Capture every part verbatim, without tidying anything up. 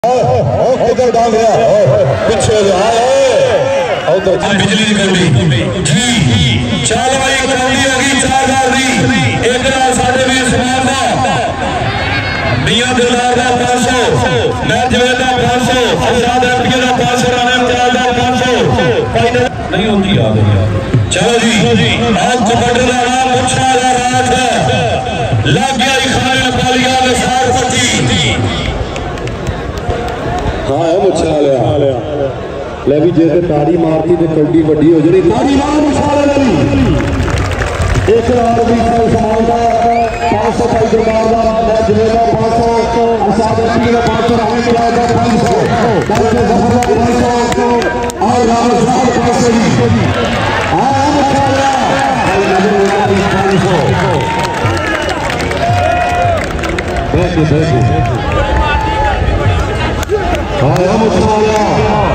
किधर डाल गया पीछे बिजली की गड्डी जी चल भाई कौड़ी आ गई चार हजार दी एक नाल साडे भी समान दा मियां दिलदार दा पाँच सौ मैं जवेद दा पाँच सौ आजाद एमपी दा पाँच सौ राणे चार दा पाँच सौ फाइनल नहीं होती याद है चलो जी आज कबड्डी दा नाम मुछा दा राज है लग गया खाने पालिया ने सार पट्टी हाँ है मुछा लिया ले भी जे ताड़ी मारती तो कौडी वड्डी हो जानी ताड़ी मार मुछा ले एक रात भी समान का पाँच सौ भाई दरबार का मैं जवेदा पाँच सौ आजाद एमपी का पाँच सौ राणे का पाँच सौ डॉक्टर जफर का पाँच सौ और राम साहब पाँच सौ हाँ है मुछा लिया पाँच सौ बैठ बैठ हाँ है मुछा लिया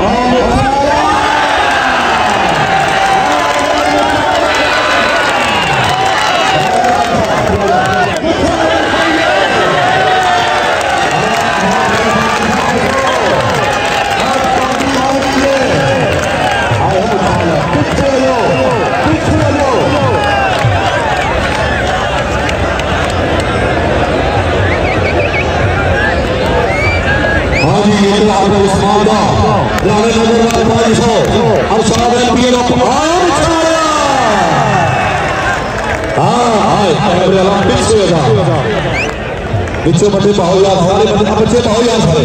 बच्चे बच्चे पाओ यार सारे बच्चे पाओ यार सारे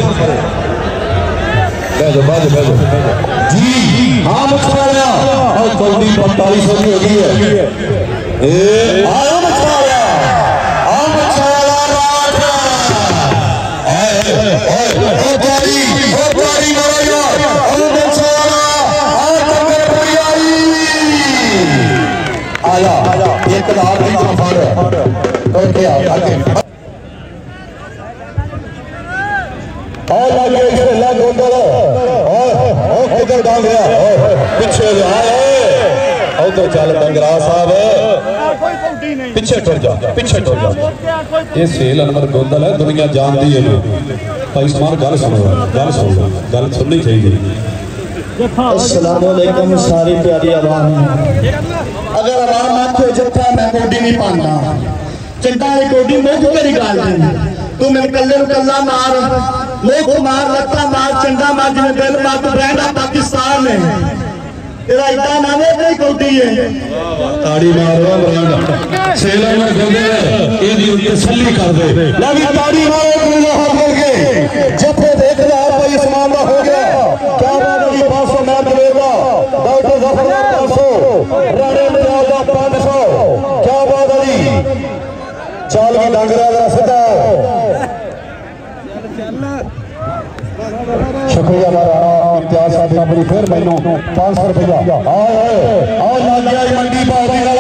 बैठो बैठो बैठो जी हाँ मुझे और कौड़ी पैंतालीस सौ की हो गई है ए आया मछुआरा आ मछुआरा रात ओए ओए ओ प्यारी ओ प्यारी मारो यार ओ मछुआरा आ तबे पूरी आई आया एक लाख की फाड़ और क्या आगे और लगे खेला गोंदल और किधर डाल गया पीछे आए उधर चल डंगरा साहब पीछे टुर जा पीछे टुर जा ये सेल अनवर गोंदल है दुनिया जानती है भाई इस्तेमाल गल सुनो गल सुनो गल सुननी चाहिए अस्सलाम वालेकुम सारी प्यारी आवाम अगर आवाम आखे जत्था मैं कोडी नहीं पांदा चंदा ये कोडी मुख तेरी गल तू मैं कल्ले कल्ला मार मुख मार लत्ता मार चंदा मार जिन्हें दिल मत ब्रांड पाकिस्तान ने तेरा इतना नाम है नहीं कोडी है ताड़ी मारो ब्रांड सेला में गंदे ये दी तसल्ली कर दे लगी ताड़ी मारो पूरा हाथ करके जथे देख रहा भाई इस्माम का हो गया क्या बात है पाँच सौ मैं देगा डॉक्टर जफर का पाँच सौ राणे मियां का पाँच सौ क्या बात है जी चाल की डंगरा का सीधा शुक्रिया इम्तियाज साहब का बड़ी फिर मैनू पाँच सौ रुपया मंडी पार्टी